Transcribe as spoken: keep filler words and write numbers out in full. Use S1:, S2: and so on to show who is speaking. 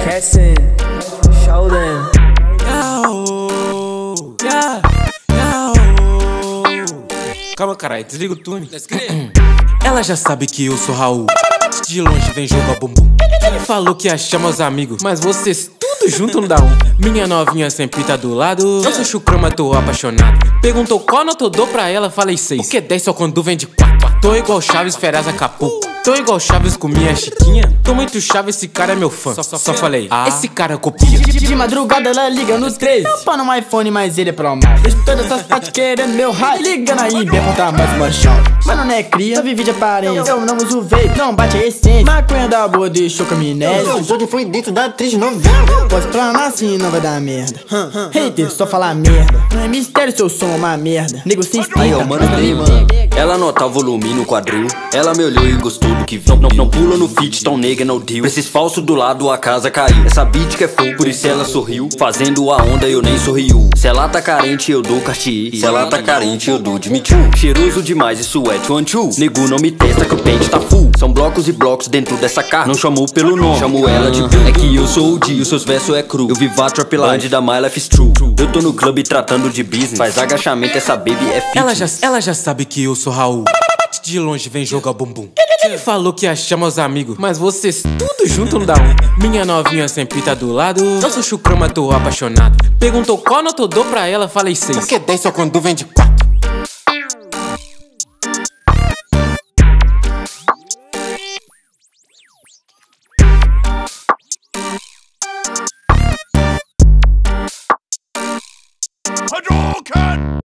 S1: Cassin, Sheldon.
S2: Yao, yeah, yao. Calma, caralho, desliga o tune. Ela já sabe que eu sou Raul. De longe vem jogar bumbum. Ele falou que ia chamar os amigos, mas vocês tudo junto não dá um. Minha novinha sempre tá do lado. Eu sou chucrama, tô apaixonado. Perguntou qual nota eu dou pra ela, falei seis. Porque dez só quando vem de quatro. Tô igual Chaves, Ferraz, Acapulco. Tô igual Chaves com minha chiquinha. Tô muito chave, esse cara é meu fã. Só, só, só falei, ah, esse cara copia.
S3: De, de, de madrugada ela liga no três. Eu pau no iPhone, mas ele é pro mais. Deixo todas essas partes querendo meu raio. Ligando aí, bem contar mais uma chave. Mas não é cria, só vive de aparência. Eu não uso vape, não bate a essência. Maconha da boa deixou com a minéria. O jogo foi dentro da atriz de novembro. Posso planar assim, não vai dar merda. Hater, só falar merda. Não é mistério se eu sou uma merda. Nego sem explica.
S4: Aí, ó, mano, dei, mano. Ela nota o volume no quadril. Ela me olhou e gostou do que viu. Não, não pula no feat, tão nega no deal. Esses falsos do lado a casa caiu. Essa beat que é fogo, por isso ela sorriu. Fazendo a onda eu nem sorriu. Se ela tá carente eu dou Cartier. Se ela tá carente eu dou Jimmy Choo. Cheiroso demais, isso é two and two. Nego não me testa que o pente tá full. São blocos e blocos dentro dessa carta. Não chamou pelo nome, chamou ela de Bill. É que eu sou o D, os seus versos é cru. Eu vivo a Trapline da My Life is True. Eu tô no clube tratando de business. Faz agachamento, essa baby é fit.
S2: Ela já, ela já sabe que eu sou Raul. De longe vem jogar bumbum. Ele falou que ia chamar os amigos, mas vocês tudo junto não dá um. Minha novinha sempre tá do lado. Eu sou chucrama, tô apaixonado. Perguntou qual nota eu dou pra ela, falei seis. Porque dez só quando vem de quatro.